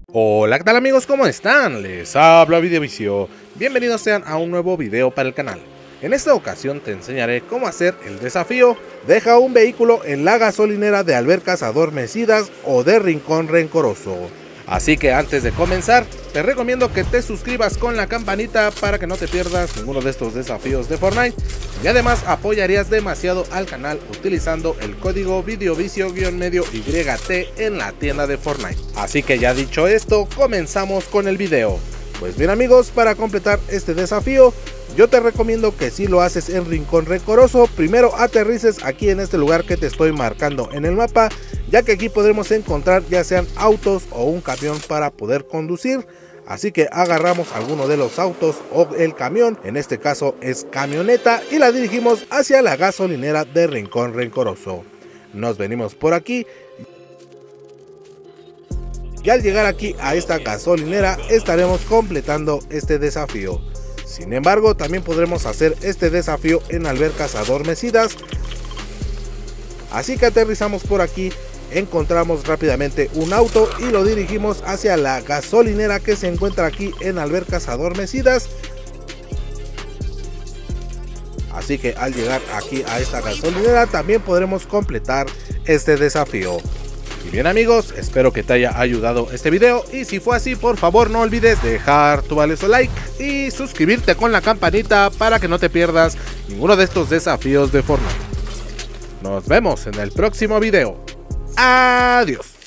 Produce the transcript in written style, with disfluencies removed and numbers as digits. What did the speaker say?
Hola, ¿qué tal amigos? ¿Cómo están? Les habla Videovicio. Bienvenidos sean a un nuevo video para el canal. En esta ocasión te enseñaré cómo hacer el desafío Deja un vehículo en la gasolinera de Albercas Adormecidas o de Rincón Rencoroso. Así que antes de comenzar, te recomiendo que te suscribas con la campanita para que no te pierdas ninguno de estos desafíos de Fortnite. Y además apoyarías demasiado al canal utilizando el código Videovicio-YT en la tienda de Fortnite. Así que ya dicho esto, comenzamos con el video. Pues bien amigos, para completar este desafío, yo te recomiendo que si lo haces en Rincón Rencoroso, primero aterrices aquí en este lugar que te estoy marcando en el mapa, ya que aquí podremos encontrar ya sean autos o un camión para poder conducir. Así que agarramos alguno de los autos o el camión, en este caso es camioneta, y la dirigimos hacia la gasolinera de Rincón Rencoroso. Nos venimos por aquí. Y al llegar aquí a esta gasolinera estaremos completando este desafío. Sin embargo, también podremos hacer este desafío en Albercas Adormecidas. Así que aterrizamos por aquí, encontramos rápidamente un auto y lo dirigimos hacia la gasolinera que se encuentra aquí en Albercas Adormecidas. Así que al llegar aquí a esta gasolinera también podremos completar este desafío. Y bien amigos, espero que te haya ayudado este video, y si fue así, por favor no olvides dejar tu valioso like y suscribirte con la campanita para que no te pierdas ninguno de estos desafíos de Fortnite. Nos vemos en el próximo video. Adiós.